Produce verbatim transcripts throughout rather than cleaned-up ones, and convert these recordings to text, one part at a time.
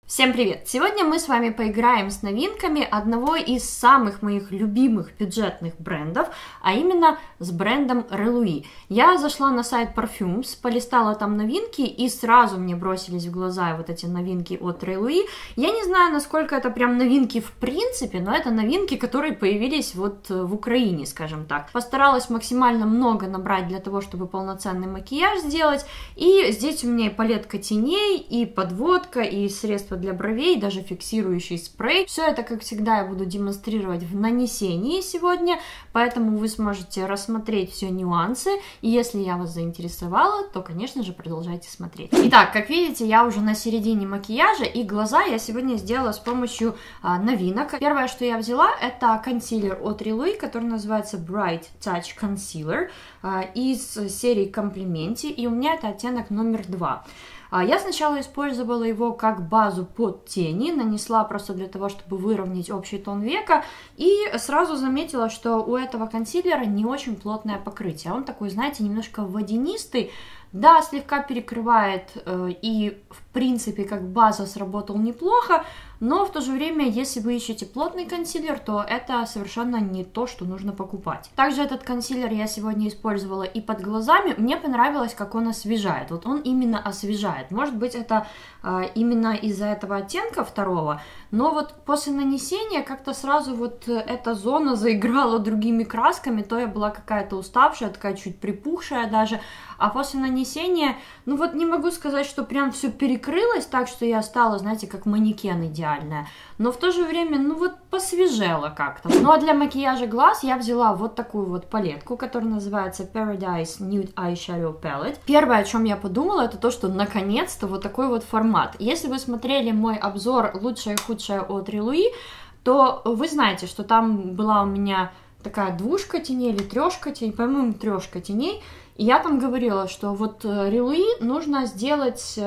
Всем привет! Сегодня мы с вами поиграем с новинками одного из самых моих любимых бюджетных брендов, а именно с брендом Reluí. Я зашла на сайт Parfums, полистала там новинки, и сразу мне бросились в глаза вот эти новинки от Reluí. Я не знаю, насколько это прям новинки в принципе, но это новинки, которые появились вот в Украине, скажем так. Постаралась максимально много набрать для того, чтобы полноценный макияж сделать, и здесь у меня и палетка теней, и подводка, и средства для бровей, даже фиксирующий спрей. Все это, как всегда, я буду демонстрировать в нанесении сегодня, поэтому вы сможете рассмотреть все нюансы, и если я вас заинтересовала, то, конечно же, продолжайте смотреть. Итак, как видите, я уже на середине макияжа, и глаза я сегодня сделала с помощью а, новинок. Первое, что я взяла, это консилер от Reluí, который называется Bright Touch Concealer а, из серии Комплименти, и у меня это оттенок номер два. Я сначала использовала его как базу под тени, нанесла просто для того, чтобы выровнять общий тон века, и сразу заметила, что у этого консилера не очень плотное покрытие. Он такой, знаете, немножко водянистый, да, слегка перекрывает, и в принципе как база сработал неплохо, но в то же время, если вы ищете плотный консилер, то это совершенно не то, что нужно покупать. Также этот консилер я сегодня использовала и под глазами. Мне понравилось, как он освежает. Вот он именно освежает. Может быть, это а, именно из-за этого оттенка второго, но вот после нанесения как-то сразу вот эта зона заиграла другими красками. То я была какая-то уставшая, такая чуть припухшая даже, а после нанесения, ну вот не могу сказать, что прям все перекрылось так, что я стала, знаете, как манекен идеально. Но в то же время, ну вот посвежела как-то. Ну а для макияжа глаз я взяла вот такую вот палетку, которая называется Paradise Nude Eyeshadow Palette. Первое, о чем я подумала, это то, что наконец-то вот такой вот формат. Если вы смотрели мой обзор «Лучшее и худшее» от Reluí, то вы знаете, что там была у меня такая двушка теней или трешка теней, по-моему, трешка теней. И я там говорила, что вот Reluí нужно сделать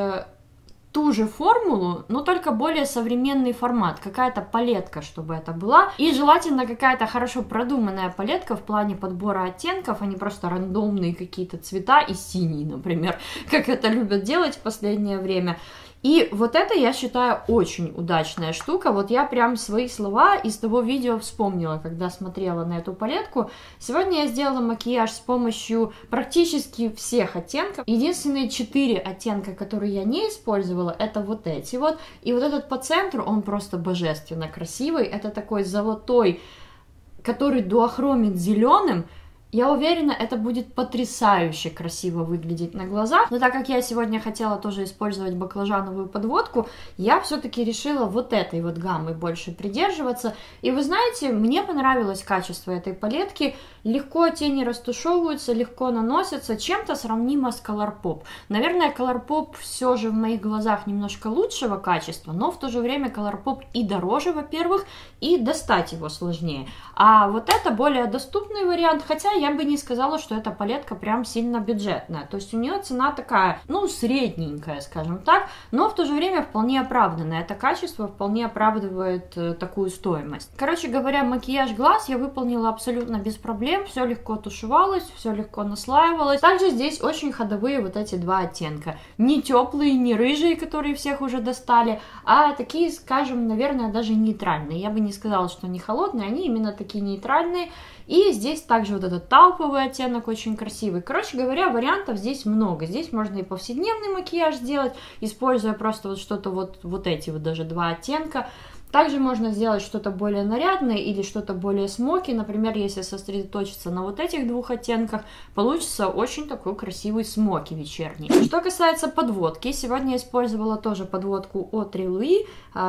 ту же формулу, но только более современный формат, какая-то палетка, чтобы это была, и желательно какая-то хорошо продуманная палетка в плане подбора оттенков, а не просто рандомные какие-то цвета и синий, например, как это любят делать в последнее время. И вот это, я считаю, очень удачная штука. Вот я прям свои слова из того видео вспомнила, когда смотрела на эту палетку. Сегодня я сделала макияж с помощью практически всех оттенков. Единственные четыре оттенка, которые я не использовала, это вот эти вот. И вот этот по центру, он просто божественно красивый. Это такой золотой, который дуохромит зеленым. Я уверена, это будет потрясающе красиво выглядеть на глазах, но так как я сегодня хотела тоже использовать баклажановую подводку, я все-таки решила вот этой вот гаммы больше придерживаться. И вы знаете, мне понравилось качество этой палетки, легко тени растушевываются, легко наносятся, чем-то сравнимо с Colourpop. Наверное, Colourpop все же в моих глазах немножко лучшего качества, но в то же время Colourpop и дороже, во-первых, и достать его сложнее. А вот это более доступный вариант, хотя я бы не сказала, что эта палетка прям сильно бюджетная. То есть у нее цена такая, ну, средненькая, скажем так, но в то же время вполне оправданная. Это качество вполне оправдывает э, такую стоимость. Короче говоря, макияж глаз я выполнила абсолютно без проблем. Все легко тушевалось, все легко наслаивалось. Также здесь очень ходовые вот эти два оттенка. Не теплые, не рыжие, которые всех уже достали, а такие, скажем, наверное, даже нейтральные. Я бы не сказала, что они холодные, они именно такие нейтральные. И здесь также вот этот тауповый оттенок очень красивый. Короче говоря, вариантов здесь много. Здесь можно и повседневный макияж сделать, используя просто вот что-то вот, вот эти вот даже два оттенка. Также можно сделать что-то более нарядное или что-то более смоки. Например, если сосредоточиться на вот этих двух оттенках, получится очень такой красивый смоки вечерний. Что касается подводки, сегодня я использовала тоже подводку от Reluí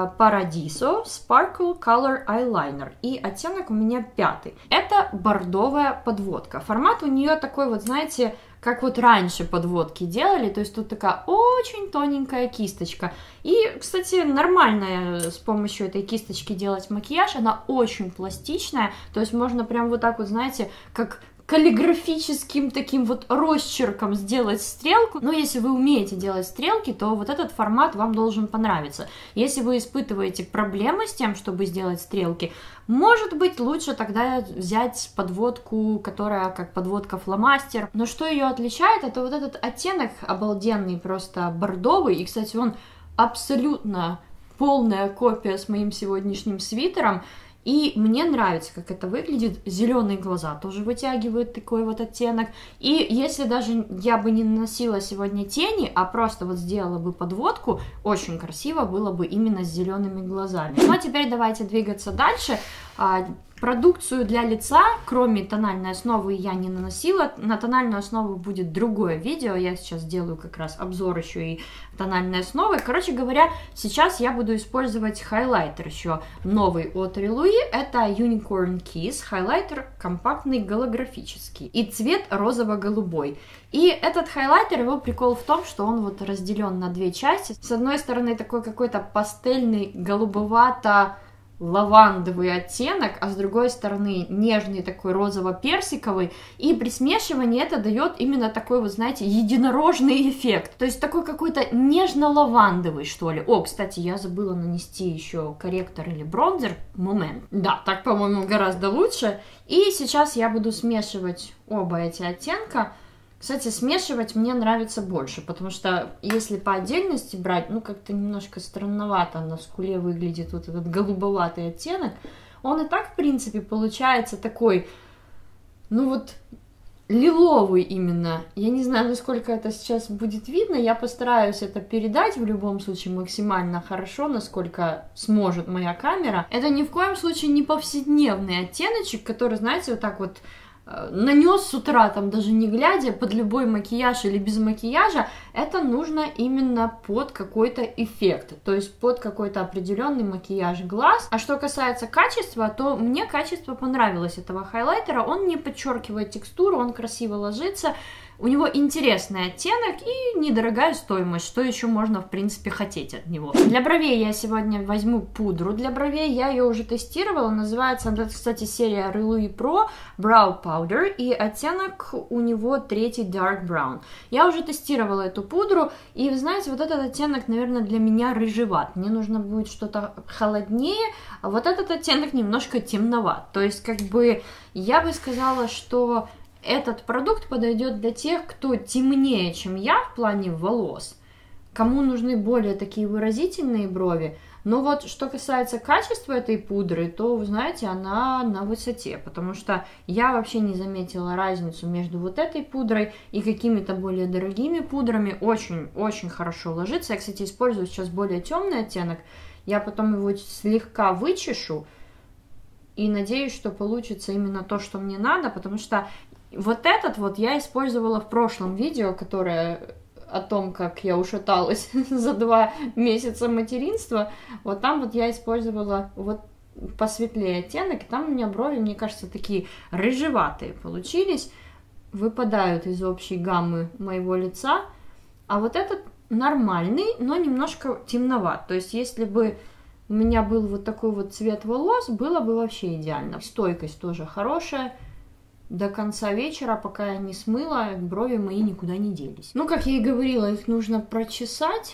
Paradiso Sparkle Color Eyeliner. И оттенок у меня пятый. Это бордовая подводка. Формат у нее такой вот, знаете, как вот раньше подводки делали, то есть тут такая очень тоненькая кисточка. И, кстати, нормально с помощью этой кисточки делать макияж, она очень пластичная, то есть можно прям вот так вот, знаете, как каллиграфическим таким вот росчерком сделать стрелку. Но если вы умеете делать стрелки, то вот этот формат вам должен понравиться. Если вы испытываете проблемы с тем, чтобы сделать стрелки, может быть, лучше тогда взять подводку, которая как подводка фломастер. Но что ее отличает, это вот этот оттенок обалденный, просто бордовый. И, кстати, он абсолютно полная копия с моим сегодняшним свитером. И мне нравится, как это выглядит. Зеленые глаза тоже вытягивают такой вот оттенок. И если даже я бы не наносила сегодня тени, а просто вот сделала бы подводку, очень красиво было бы именно с зелеными глазами. Ну а теперь давайте двигаться дальше. Продукцию для лица, кроме тональной основы, я не наносила. На тональную основу будет другое видео. Я сейчас делаю как раз обзор еще и тональной основы. Короче говоря, сейчас я буду использовать хайлайтер еще новый от Reluí. Это Unicorn Kiss. Хайлайтер компактный, голографический. И цвет розово-голубой. И этот хайлайтер, его прикол в том, что он вот разделен на две части. С одной стороны такой какой-то пастельный, голубовато лавандовый оттенок, а с другой стороны нежный такой розово-персиковый, и при смешивании это дает именно такой вот, знаете, единорожный эффект, то есть такой какой-то нежно-лавандовый, что ли. О, кстати, я забыла нанести еще корректор или бронзер, момент. Да, так, по-моему, гораздо лучше. И сейчас я буду смешивать оба эти оттенка. Кстати, смешивать мне нравится больше, потому что если по отдельности брать, ну как-то немножко странновато на скуле выглядит вот этот голубоватый оттенок. Он и так, в принципе, получается такой, ну вот, лиловый именно. Я не знаю, насколько это сейчас будет видно, я постараюсь это передать в любом случае максимально хорошо, насколько сможет моя камера. Это ни в коем случае не повседневный оттеночек, который, знаете, вот так вот нанес с утра, там даже не глядя, под любой макияж или без макияжа. Это нужно именно под какой-то эффект, то есть под какой-то определенный макияж глаз. А что касается качества, то мне качество понравилось этого хайлайтера. Он не подчеркивает текстуру, он красиво ложится. У него интересный оттенок и недорогая стоимость, что еще можно, в принципе, хотеть от него. Для бровей я сегодня возьму пудру для бровей, я ее уже тестировала, называется, это, кстати, серия Reluí Pro Brow Powder, и оттенок у него третий Dark Brown. Я уже тестировала эту пудру, и, вы знаете, вот этот оттенок, наверное, для меня рыжеват. Мне нужно будет что-то холоднее, а вот этот оттенок немножко темноват. То есть, как бы, я бы сказала, что этот продукт подойдет для тех, кто темнее, чем я в плане волос, кому нужны более такие выразительные брови. Но вот что касается качества этой пудры, то, вы знаете, она на высоте, потому что я вообще не заметила разницу между вот этой пудрой и какими-то более дорогими пудрами. Очень-очень хорошо ложится. Я, кстати, использую сейчас более темный оттенок. Я потом его слегка вычешу и надеюсь, что получится именно то, что мне надо, потому что вот этот вот я использовала в прошлом видео, которое о том, как я ушаталась за два месяца материнства. Вот там вот я использовала вот посветлее оттенок, и там у меня брови, мне кажется, такие рыжеватые получились, выпадают из общей гаммы моего лица. А вот этот нормальный, но немножко темноват. То есть если бы у меня был вот такой вот цвет волос, было бы вообще идеально. Стойкость тоже хорошая. До конца вечера, пока я не смыла, брови мои никуда не делись. Ну, как я и говорила, их нужно прочесать,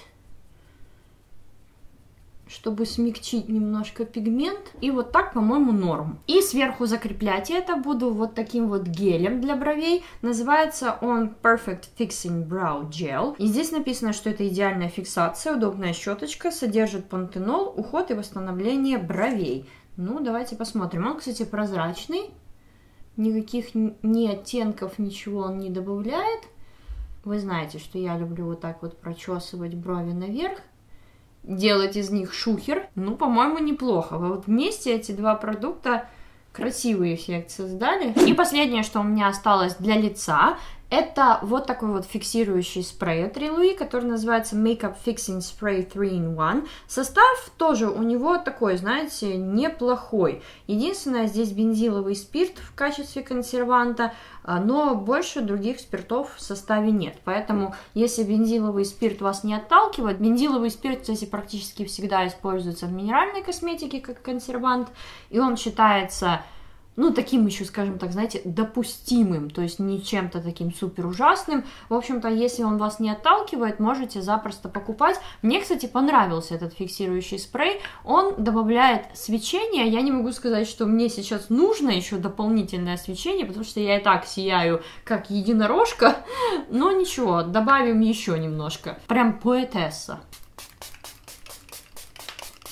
чтобы смягчить немножко пигмент. И вот так, по-моему, норм. И сверху закреплять я это буду вот таким вот гелем для бровей. Называется он Perfect Fixing Brow Gel. И здесь написано, что это идеальная фиксация, удобная щеточка, содержит пантенол, уход и восстановление бровей. Ну, давайте посмотрим. Он, кстати, прозрачный. Никаких ни оттенков, ничего он не добавляет. Вы знаете, что я люблю вот так вот прочесывать брови наверх, делать из них шухер. Ну, по-моему, неплохо. Вот вместе эти два продукта красивый эффект создали. И последнее, что у меня осталось для лица, это вот такой вот фиксирующий спрей от Reluí, который называется Makeup Fixing Spray три ин один. Состав тоже у него такой, знаете, неплохой. Единственное, здесь бензиловый спирт в качестве консерванта, но больше других спиртов в составе нет. Поэтому, если бензиловый спирт вас не отталкивает, бензиловый спирт, кстати, практически всегда используется в минеральной косметике как консервант, и он считается, ну, таким еще, скажем так, знаете, допустимым, то есть не чем-то таким супер ужасным. В общем-то, если он вас не отталкивает, можете запросто покупать. Мне, кстати, понравился этот фиксирующий спрей. Он добавляет свечение. Я не могу сказать, что мне сейчас нужно еще дополнительное свечение, потому что я и так сияю как единорожка. Но ничего, добавим еще немножко. Прям поэтесса.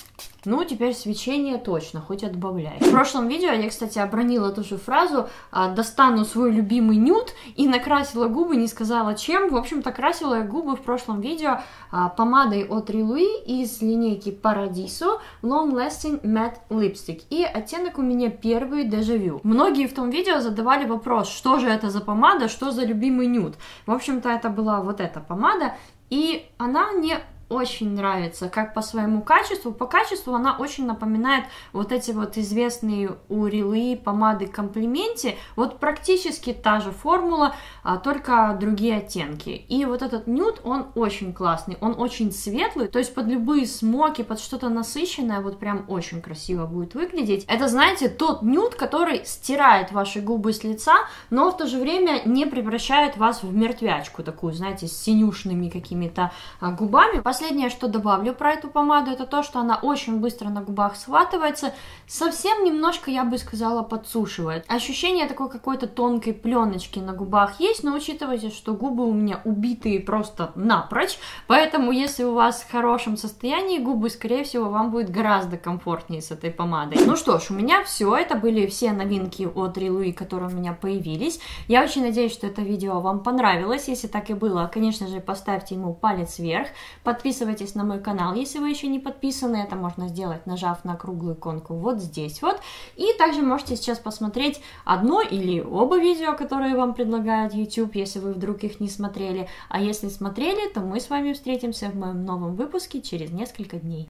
Ну, теперь свечение точно, хоть отбавляй. В прошлом видео я, кстати, обронила ту же фразу «достану свой любимый нюд» и накрасила губы, не сказала чем. В общем-то, красила я губы в прошлом видео помадой от Re'Louis из линейки Paradiso Long Lasting Matte Lipstick. И оттенок у меня первый Déjà Vu. Многие в том видео задавали вопрос, что же это за помада, что за любимый нюд. В общем-то, это была вот эта помада, и она мне очень нравится, как по своему качеству. По качеству она очень напоминает вот эти вот известные у Re'Louis помады Комплименти. Вот практически та же формула, а только другие оттенки. И вот этот нюд, он очень классный, он очень светлый, то есть под любые смоки, под что-то насыщенное, вот прям очень красиво будет выглядеть. Это, знаете, тот нюд, который стирает ваши губы с лица, но в то же время не превращает вас в мертвячку такую, знаете, с синюшными какими-то а, губами. Последнее, что добавлю про эту помаду, это то, что она очень быстро на губах схватывается, совсем немножко, я бы сказала, подсушивает. Ощущение такой какой-то тонкой пленочки на губах есть, но учитывайте, что губы у меня убитые просто напрочь, поэтому если у вас в хорошем состоянии губы, скорее всего, вам будет гораздо комфортнее с этой помадой. Ну что ж, у меня все, это были все новинки от Re'Louis, которые у меня появились. Я очень надеюсь, что это видео вам понравилось. Если так и было, конечно же, поставьте ему палец вверх, подписывайтесь на мой канал, если вы еще не подписаны, это можно сделать, нажав на круглую иконку вот здесь вот. И также можете сейчас посмотреть одно или оба видео, которые вам предлагает YouTube, если вы вдруг их не смотрели. А если смотрели, то мы с вами встретимся в моем новом выпуске через несколько дней.